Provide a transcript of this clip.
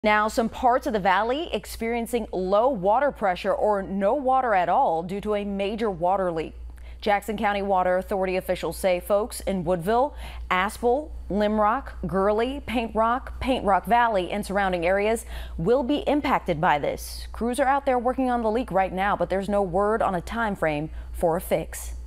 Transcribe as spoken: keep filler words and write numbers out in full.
Now, some parts of the valley experiencing low water pressure or no water at all due to a major water leak. Jackson County Water Authority officials say folks in Woodville, Aspel, Limrock, Gurley, Paint Rock, Paint Rock Valley and surrounding areas will be impacted by this. Crews are out there working on the leak right now, but there's no word on a time frame for a fix.